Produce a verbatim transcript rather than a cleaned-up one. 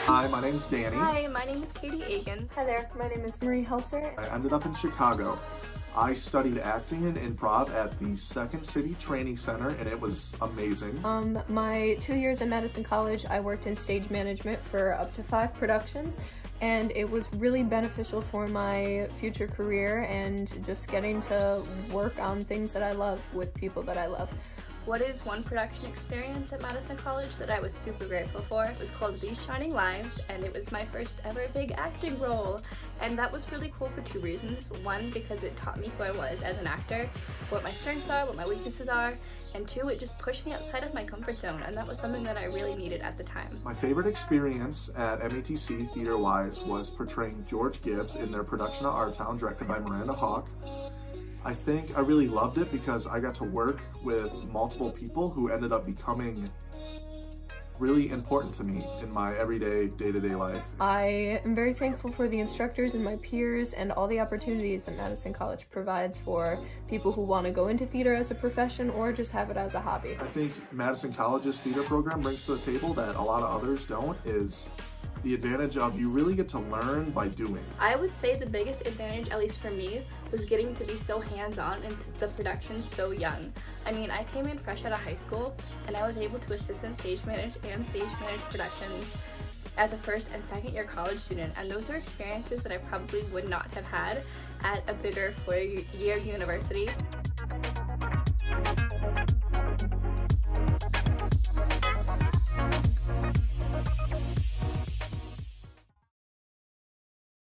Hi, my name's Danny. Hi, my name is Katie Egan. Hi there, my name is Marie Helser. I ended up in Chicago. I studied acting and improv at the Second City Training Center, and it was amazing. Um, my two years at Madison College, I worked in stage management for up to five productions, and it was really beneficial for my future career and just getting to work on things that I love with people that I love. What is one production experience at Madison College that I was super grateful for? It was called These Shining Lives, and it was my first ever big acting role. And that was really cool for two reasons. One, because it taught me who I was as an actor, what my strengths are, what my weaknesses are, and two, it just pushed me outside of my comfort zone, and that was something that I really needed at the time. My favorite experience at M A T C theater-wise was portraying George Gibbs in their production of Our Town, directed by Miranda Hawk. I think I really loved it because I got to work with multiple people who ended up becoming really important to me in my everyday, day-to-day life. I am very thankful for the instructors and my peers and all the opportunities that Madison College provides for people who want to go into theater as a profession or just have it as a hobby. I think Madison College's theater program brings to the table that a lot of others don't is the advantage of you really get to learn by doing. I would say the biggest advantage, at least for me, was getting to be so hands-on in the production so young. I mean, I came in fresh out of high school and I was able to assistant stage manage and stage manage productions as a first and second year college student, and those are experiences that I probably would not have had at a bigger four-year university.